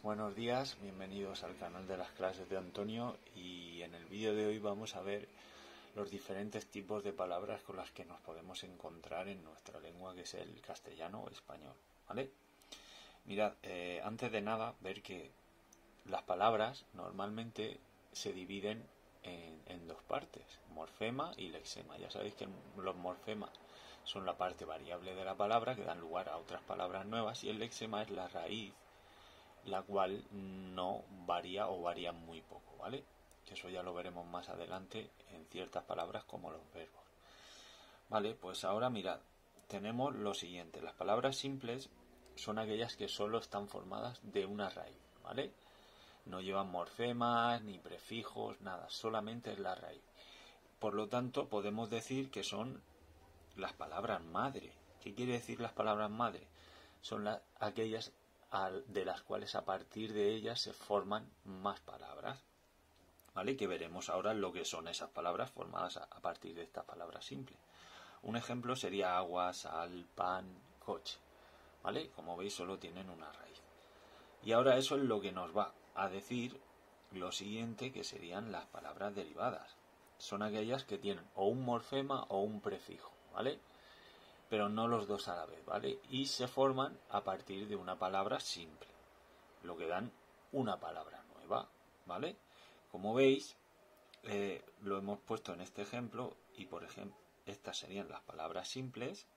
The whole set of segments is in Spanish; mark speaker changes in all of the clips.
Speaker 1: Buenos días, bienvenidos al canal de las clases de Antonio, y en el vídeo de hoy vamos a ver los diferentes tipos de palabras con las que nos podemos encontrar en nuestra lengua, que es el castellano o español, ¿vale? Mirad, antes de nada, ver que las palabras normalmente se dividen en dos partes, morfema y lexema. Ya sabéis que los morfemas son la parte variable de la palabra que dan lugar a otras palabras nuevas, y el lexema es la raíz, la cual no varía o varía muy poco, ¿vale? Eso ya lo veremos más adelante en ciertas palabras como los verbos. Vale, pues ahora mirad, tenemos lo siguiente: las palabras simples son aquellas que solo están formadas de una raíz, ¿vale? No llevan morfemas ni prefijos, nada, solamente es la raíz. Por lo tanto, podemos decir que son las palabras madre. ¿Qué quiere decir las palabras madre? Son aquellas de las cuales a partir de ellas se forman más palabras, ¿vale? Que veremos ahora lo que son esas palabras formadas a partir de estas palabras simples. Un ejemplo sería agua, sal, pan, coche, ¿vale? Como veis, solo tienen una raíz. Y ahora eso es lo que nos va a decir lo siguiente, que serían las palabras derivadas. Son aquellas que tienen o un morfema o un prefijo, ¿vale? Pero no los dos a la vez, ¿vale? Y se forman a partir de una palabra simple, lo que dan una palabra nueva, ¿vale? Como veis, lo hemos puesto en este ejemplo, y por ejemplo, estas serían las palabras simples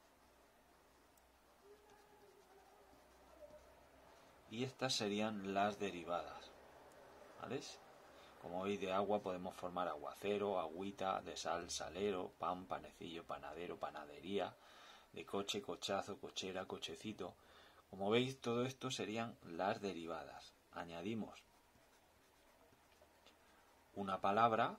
Speaker 1: y estas serían las derivadas, ¿vale? Como veis, de agua podemos formar aguacero, agüita; de sal, salero; pan, panecillo; panadero, panadería; de coche, cochazo; cochera, cochecito. Como veis, todo esto serían las derivadas. Añadimos una palabra,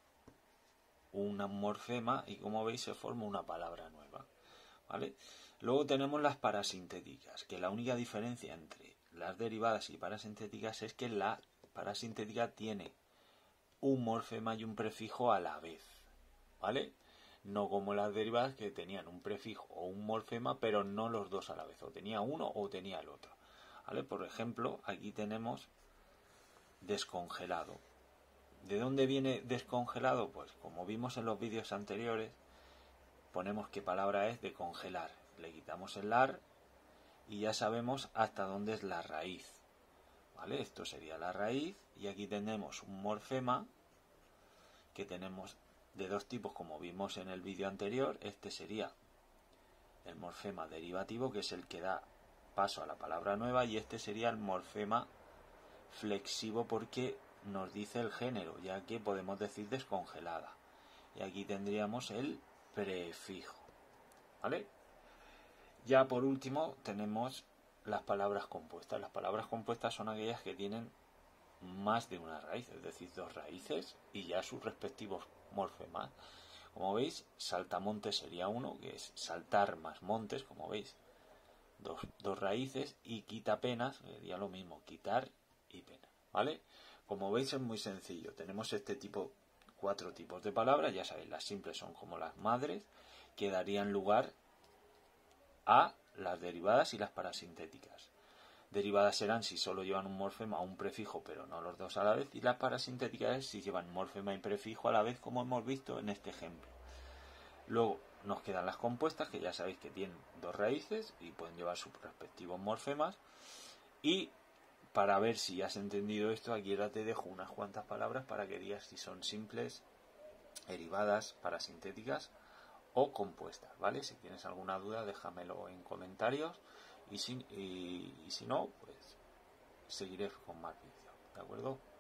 Speaker 1: un morfema, y como veis se forma una palabra nueva, ¿vale? Luego tenemos las parasintéticas, que la única diferencia entre las derivadas y parasintéticas es que la parasintética tiene un morfema y un prefijo a la vez, ¿vale? No como las derivadas, que tenían un prefijo o un morfema, pero no los dos a la vez, o tenía uno o tenía el otro, ¿vale? Por ejemplo, aquí tenemos descongelado. ¿De dónde viene descongelado? Pues como vimos en los vídeos anteriores, ponemos qué palabra es de congelar, le quitamos el lar y ya sabemos hasta dónde es la raíz, ¿vale? Esto sería la raíz, y aquí tenemos un morfema que tenemos de dos tipos, como vimos en el vídeo anterior. Este sería el morfema derivativo, que es el que da paso a la palabra nueva, y este sería el morfema flexivo, porque nos dice el género, ya que podemos decir descongelada. Y aquí tendríamos el prefijo, ¿vale? Ya por último tenemos las palabras compuestas. Las palabras compuestas son aquellas que tienen más de una raíz, es decir, dos raíces y ya sus respectivos morfemas. Como veis, saltamontes sería uno, que es saltar más montes, como veis, dos raíces, y quitapenas sería lo mismo, quitar y pena, ¿vale? Como veis, es muy sencillo. Tenemos cuatro tipos de palabras. Ya sabéis, las simples son como las madres, que darían lugar a las derivadas y las parasintéticas. Derivadas serán si solo llevan un morfema o un prefijo, pero no los dos a la vez, y las parasintéticas si llevan morfema y prefijo a la vez, como hemos visto en este ejemplo. Luego nos quedan las compuestas, que ya sabéis que tienen dos raíces y pueden llevar sus respectivos morfemas. Y para ver si has entendido esto, aquí ahora te dejo unas cuantas palabras para que digas si son simples, derivadas, parasintéticas o compuestas, ¿vale? Si tienes alguna duda, déjamelo en comentarios, y si no, pues seguiré con más vídeos, ¿de acuerdo?